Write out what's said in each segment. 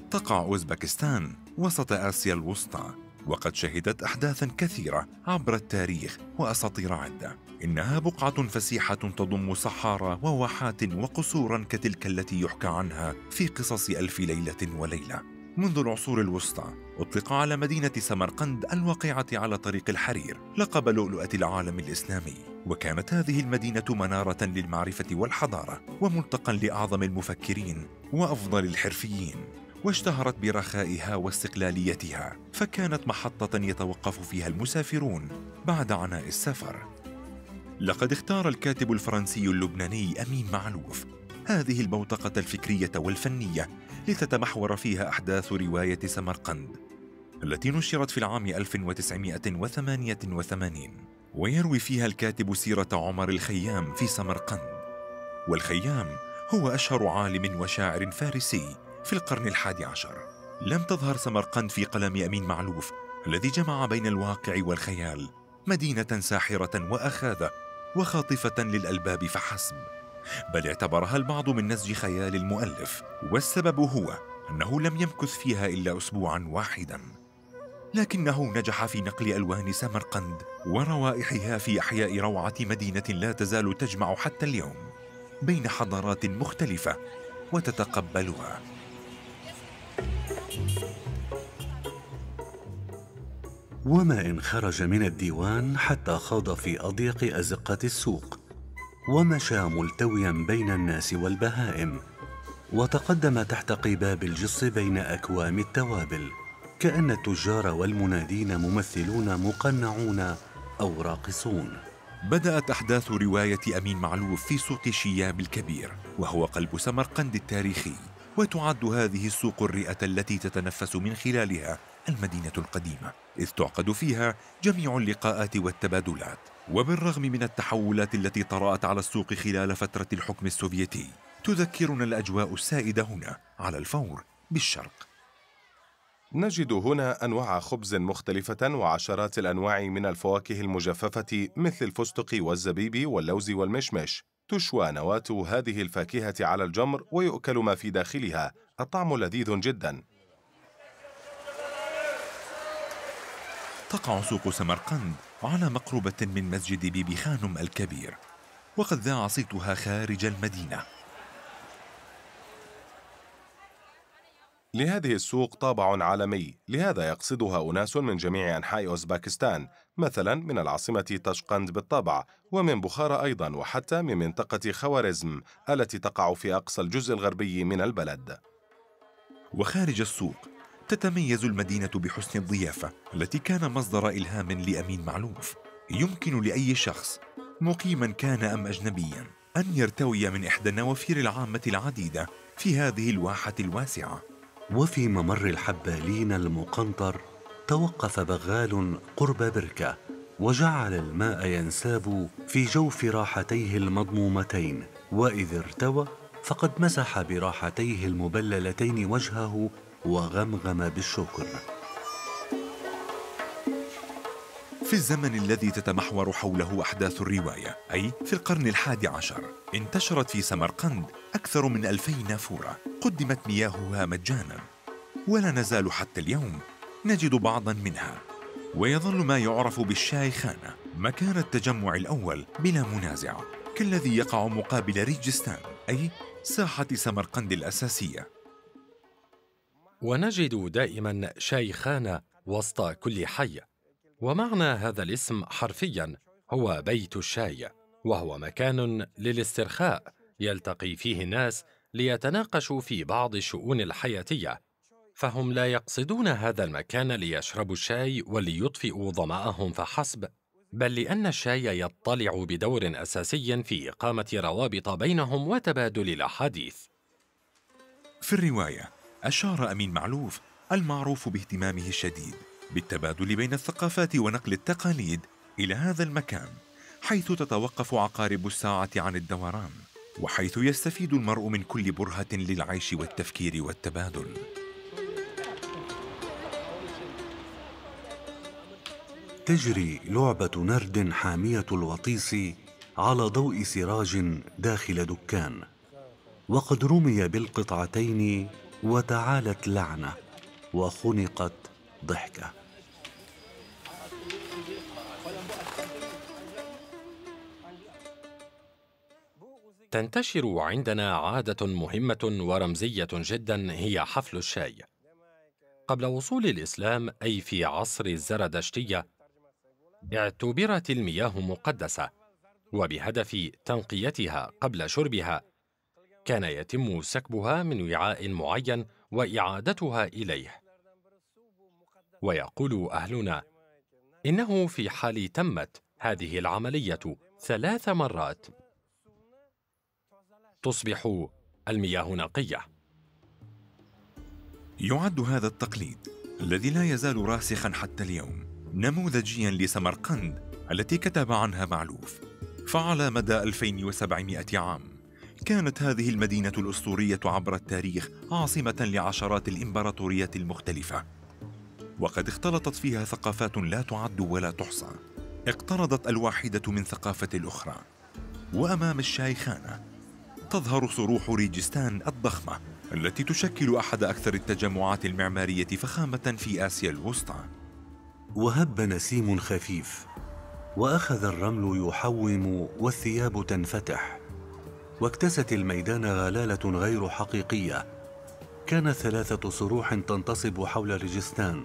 تقع أوزبكستان وسط آسيا الوسطى، وقد شهدت أحداثاً كثيرة عبر التاريخ وأساطير عدة. إنها بقعة فسيحة تضم صحارى وواحات وقصوراً كتلك التي يحكى عنها في قصص ألف ليلة وليلة. منذ العصور الوسطى أطلق على مدينة سمرقند الواقعة على طريق الحرير لقب لؤلؤة العالم الإسلامي، وكانت هذه المدينة منارة للمعرفة والحضارة وملتقى لأعظم المفكرين وأفضل الحرفيين، واشتهرت برخائها واستقلاليتها، فكانت محطة يتوقف فيها المسافرون بعد عناء السفر. لقد اختار الكاتب الفرنسي اللبناني أمين معلوف هذه البوتقة الفكرية والفنية لتتمحور فيها أحداث رواية سمرقند التي نشرت في العام 1988، ويروي فيها الكاتب سيرة عمر الخيام في سمرقند. والخيام هو أشهر عالم وشاعر فارسي في القرن ال11. لم تظهر سمرقند في قلم أمين معلوف الذي جمع بين الواقع والخيال، مدينة ساحرة وأخاذة وخاطفة للألباب فحسب، بل اعتبرها البعض من نسج خيال المؤلف، والسبب هو أنه لم يمكث فيها إلا أسبوعا واحدا، لكنه نجح في نقل ألوان سمرقند وروائحها في أحياء روعة مدينة لا تزال تجمع حتى اليوم بين حضارات مختلفة وتتقبلها. وما إن خرج من الديوان حتى خاض في أضيق أزقة السوق، ومشى ملتويا بين الناس والبهائم، وتقدم تحت قباب الجص بين أكوام التوابل، كأن التجار والمنادين ممثلون مقنعون أو راقصون. بدأت أحداث رواية أمين معلوف في سوق شياب الكبير، وهو قلب سمرقند التاريخي، وتعد هذه السوق الرئة التي تتنفس من خلالها المدينة القديمة، إذ تعقد فيها جميع اللقاءات والتبادلات. وبالرغم من التحولات التي طرأت على السوق خلال فترة الحكم السوفيتي، تذكرنا الأجواء السائدة هنا على الفور بالشرق. نجد هنا أنواع خبز مختلفة وعشرات الأنواع من الفواكه المجففة مثل الفستق والزبيب واللوز والمشمش. تشوى نواة هذه الفاكهة على الجمر ويؤكل ما في داخلها، الطعم لذيذ جدا. تقع سوق سمرقند على مقربة من مسجد بيبي خانم الكبير، وقد ذاع صيتها خارج المدينة. لهذه السوق طابع عالمي، لهذا يقصدها أناس من جميع أنحاء أوزباكستان، مثلا من العاصمة طشقند بالطبع، ومن بخارى أيضا، وحتى من منطقة خوارزم التي تقع في أقصى الجزء الغربي من البلد. وخارج السوق تتميز المدينة بحسن الضيافة التي كان مصدر إلهام لأمين معلوف. يمكن لأي شخص مقيما كان أم أجنبيا أن يرتوي من إحدى النوافير العامة العديدة في هذه الواحة الواسعة. وفي ممر الحبالين المقنطر توقف بغال قرب بركة، وجعل الماء ينساب في جوف راحتيه المضمومتين، وإذ ارتوى فقد مسح براحتيه المبللتين وجهه وغمغم بالشكر. في الزمن الذي تتمحور حوله أحداث الرواية، أي في القرن ال11، انتشرت في سمرقند أكثر من 2000 نافورة قدمت مياهها مجانا، ولا نزال حتى اليوم نجد بعضا منها. ويظل ما يعرف بالشاي خانة مكان التجمع الأول بلا منازع، كالذي يقع مقابل ريجستان، أي ساحة سمرقند الأساسية. ونجد دائما شاي خانة وسط كل حي، ومعنى هذا الاسم حرفيا هو بيت الشاي، وهو مكان للاسترخاء يلتقي فيه الناس ليتناقشوا في بعض الشؤون الحياتية، فهم لا يقصدون هذا المكان ليشربوا الشاي وليطفئوا ظمأهم فحسب، بل لأن الشاي يطلع بدور أساسي في إقامة روابط بينهم وتبادل الأحاديث. في الرواية أشار أمين معلوف المعروف باهتمامه الشديد بالتبادل بين الثقافات ونقل التقاليد إلى هذا المكان، حيث تتوقف عقارب الساعة عن الدوران، وحيث يستفيد المرء من كل برهة للعيش والتفكير والتبادل. تجري لعبة نرد حامية الوطيس على ضوء سراج داخل دكان، وقد رمي بالقطعتين وتعالت لعنة وخنقت ضحكة. تنتشر عندنا عادة مهمة ورمزية جدا، هي حفل الشاي. قبل وصول الإسلام، أي في عصر الزردشتية، اعتبرت المياه مقدسة، وبهدف تنقيتها قبل شربها كان يتم سكبها من وعاء معين وإعادتها إليه. ويقول أهلنا إنه في حال تمت هذه العملية 3 مرات تصبح المياه نقية. يعد هذا التقليد الذي لا يزال راسخا حتى اليوم نموذجيا لسمرقند التي كتب عنها معلوف. فعلى مدى 2700 عام كانت هذه المدينة الأسطورية عبر التاريخ عاصمة لعشرات الإمبراطوريات المختلفة، وقد اختلطت فيها ثقافات لا تعد ولا تحصى، اقترضت الواحدة من ثقافة الأخرى. وأمام الشايخانة تظهر صروح ريجستان الضخمة التي تشكل أحد أكثر التجمعات المعمارية فخامة في آسيا الوسطى. وهب نسيم خفيف، وأخذ الرمل يحوم والثياب تنفتح، واكتست الميدان غلالة غير حقيقية. كانت 3 صروح تنتصب حول ريجستان،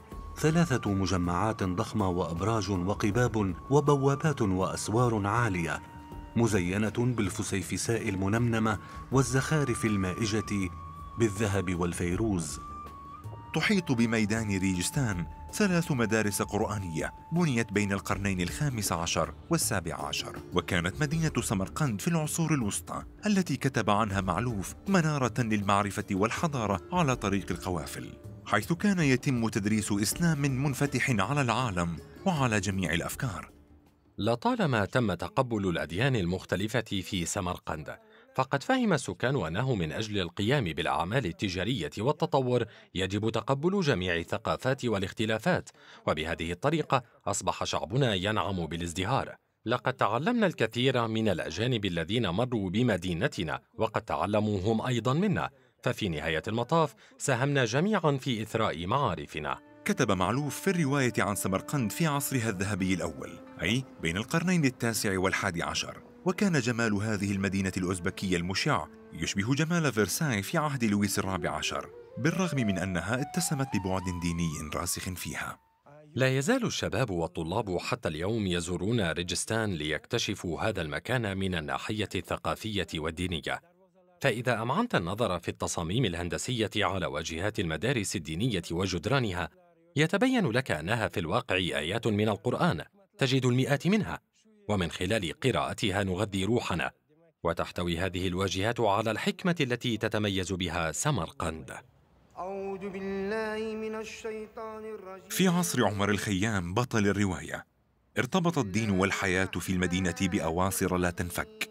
3 مجمعات ضخمة وأبراج وقباب وبوابات وأسوار عالية مزينة بالفسيفساء المنمنمة والزخارف المائجة بالذهب والفيروز. تحيط بميدان ريجستان 3 مدارس قرآنية بنيت بين القرنين ال15 وال17، وكانت مدينة سمرقند في العصور الوسطى التي كتب عنها معلوف منارة للمعرفة والحضارة على طريق القوافل، حيث كان يتم تدريس إسلام منفتح على العالم وعلى جميع الأفكار. لطالما تم تقبل الأديان المختلفة في سمرقند، فقد فهم السكان أنه من أجل القيام بالأعمال التجارية والتطور يجب تقبل جميع الثقافات والاختلافات، وبهذه الطريقة أصبح شعبنا ينعم بالازدهار. لقد تعلمنا الكثير من الأجانب الذين مروا بمدينتنا، وقد تعلموا هم أيضا منا، ففي نهاية المطاف ساهمنا جميعا في إثراء معارفنا. كتب معلوف في الرواية عن سمرقند في عصرها الذهبي الأول، أي بين القرنين ال9 وال11، وكان جمال هذه المدينة الأوزبكية المشع يشبه جمال فرساي في عهد لويس ال14، بالرغم من أنها اتسمت ببعد ديني راسخ فيها. لا يزال الشباب والطلاب حتى اليوم يزورون ريجستان ليكتشفوا هذا المكان من الناحية الثقافية والدينية. فإذا أمعنت النظر في التصاميم الهندسية على واجهات المدارس الدينية وجدرانها، يتبين لك أنها في الواقع آيات من القرآن، تجد المئات منها، ومن خلال قراءتها نغذي روحنا. وتحتوي هذه الواجهات على الحكمة التي تتميز بها سمرقند. أعوذ بالله من الشيطان الرجيم. في عصر عمر الخيام بطل الرواية، ارتبط الدين والحياة في المدينة بأواصر لا تنفك،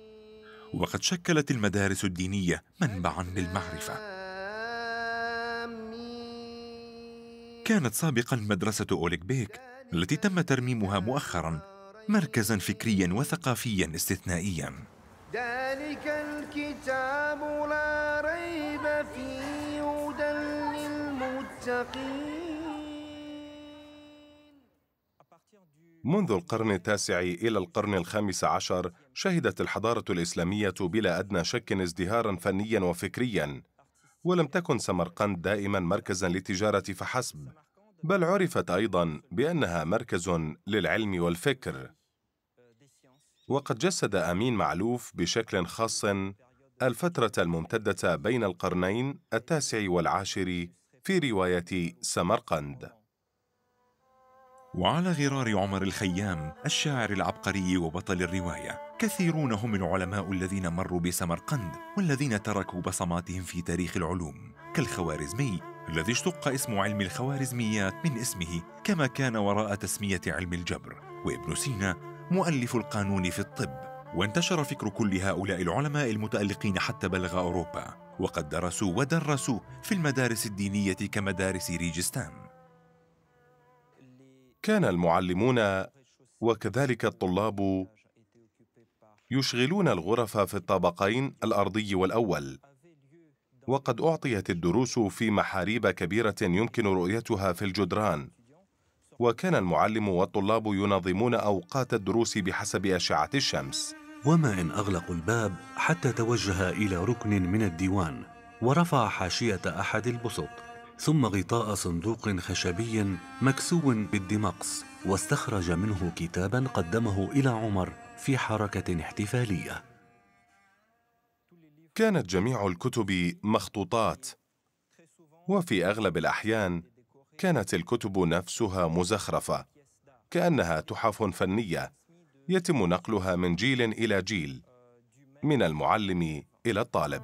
وقد شكلت المدارس الدينية منبعاً للمعرفة. كانت سابقاً مدرسة أوليك بيك التي تم ترميمها مؤخراً مركزاً فكرياً وثقافياً استثنائياً. ذلك الكتاب لا ريب فيه هدى للمتقين. منذ القرن ال9 إلى القرن ال15 شهدت الحضارة الإسلامية بلا أدنى شك ازدهاراً فنياً وفكرياً، ولم تكن سمرقند دائماً مركزاً للتجارة فحسب، بل عرفت أيضاً بأنها مركز للعلم والفكر. وقد جسد أمين معلوف بشكل خاص الفترة الممتدة بين القرنين ال9 وال10 في رواية سمرقند. وعلى غرار عمر الخيام الشاعر العبقري وبطل الرواية، كثيرون هم العلماء الذين مروا بسمرقند والذين تركوا بصماتهم في تاريخ العلوم، كالخوارزمي الذي اشتق اسم علم الخوارزميات من اسمه كما كان وراء تسمية علم الجبر، وابن سينا مؤلف القانون في الطب. وانتشر فكر كل هؤلاء العلماء المتألقين حتى بلغ أوروبا، وقد درسوا ودرسوا في المدارس الدينية كمدارس ريجستان. كان المعلمون وكذلك الطلاب يشغلون الغرف في الطابقين الأرضي والأول، وقد أعطيت الدروس في محاريب كبيرة يمكن رؤيتها في الجدران، وكان المعلم والطلاب ينظمون أوقات الدروس بحسب أشعة الشمس. وما إن أغلقوا الباب حتى توجه إلى ركن من الديوان ورفع حاشية أحد البسط، ثم غطاء صندوق خشبي مكسو بالدمقس، واستخرج منه كتابا قدمه إلى عمر في حركة احتفالية. كانت جميع الكتب مخطوطات، وفي أغلب الأحيان كانت الكتب نفسها مزخرفة، كأنها تحف فنية يتم نقلها من جيل إلى جيل، من المعلم إلى الطالب.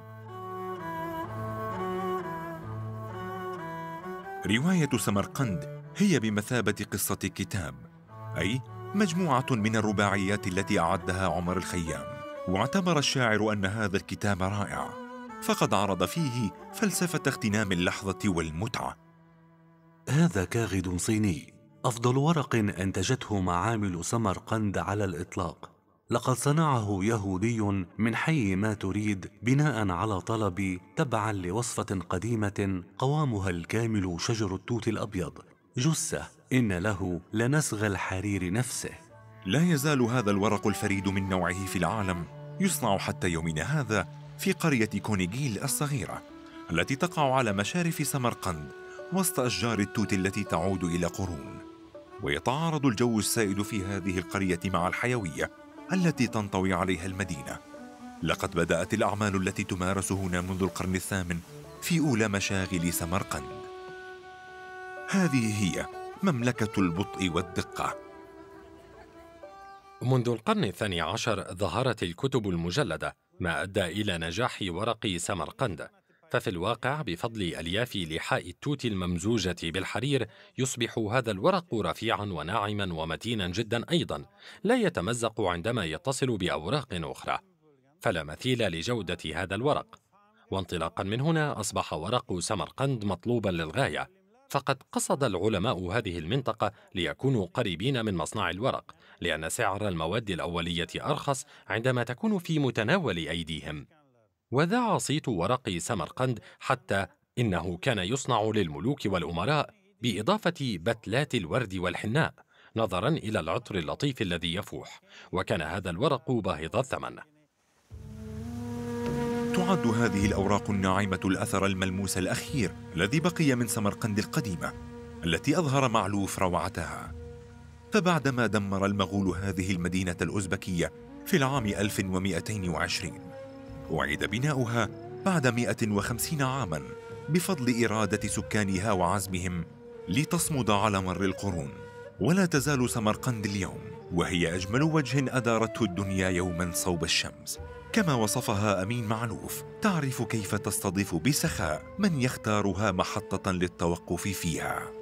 رواية سمرقند هي بمثابة قصة كتاب، أي مجموعة من الرباعيات التي أعدها عمر الخيام. واعتبر الشاعر أن هذا الكتاب رائع، فقد عرض فيه فلسفة اغتنام اللحظة والمتعة. هذا كاغد صيني، أفضل ورق أنتجته معامل سمرقند على الإطلاق. لقد صنعه يهودي من حي ما تريد بناء على طلب، تبعا لوصفة قديمة قوامها الكامل شجر التوت الأبيض، جثة إن له لنسغ الحرير نفسه. لا يزال هذا الورق الفريد من نوعه في العالم يصنع حتى يومنا هذا في قرية كونيغيل الصغيرة التي تقع على مشارف سمرقند وسط أشجار التوت التي تعود إلى قرون. ويتعارض الجو السائد في هذه القرية مع الحيوية التي تنطوي عليها المدينة. لقد بدأت الأعمال التي تمارس هنا منذ القرن الثامن في أولى مشاغل سمرقند. هذه هي مملكة البطء والدقة. منذ القرن الثاني عشر ظهرت الكتب المجلدة، ما أدى إلى نجاح ورق سمرقند. ففي الواقع بفضل ألياف لحاء التوت الممزوجة بالحرير يصبح هذا الورق رفيعا وناعما ومتينا جدا، أيضا لا يتمزق عندما يتصل بأوراق أخرى، فلا مثيل لجودة هذا الورق. وانطلاقا من هنا أصبح ورق سمرقند مطلوبا للغاية، فقد قصد العلماء هذه المنطقة ليكونوا قريبين من مصنع الورق، لأن سعر المواد الأولية أرخص عندما تكون في متناول أيديهم. وذاع صيت ورق سمرقند حتى إنه كان يصنع للملوك والأمراء بإضافة بتلات الورد والحناء، نظرا إلى العطر اللطيف الذي يفوح، وكان هذا الورق باهظ الثمن. تعد هذه الأوراق الناعمة الأثر الملموس الأخير الذي بقي من سمرقند القديمة التي أظهر معلوف روعتها. فبعدما دمر المغول هذه المدينة الأوزبكية في العام 1220 أعيد بناؤها بعد 150 عاما بفضل إرادة سكانها وعزمهم لتصمد على مر القرون. ولا تزال سمرقند اليوم وهي أجمل وجه أدارته الدنيا يوما صوب الشمس، كما وصفها أمين معلوف، تعرف كيف تستضيف بسخاء من يختارها محطة للتوقف فيها.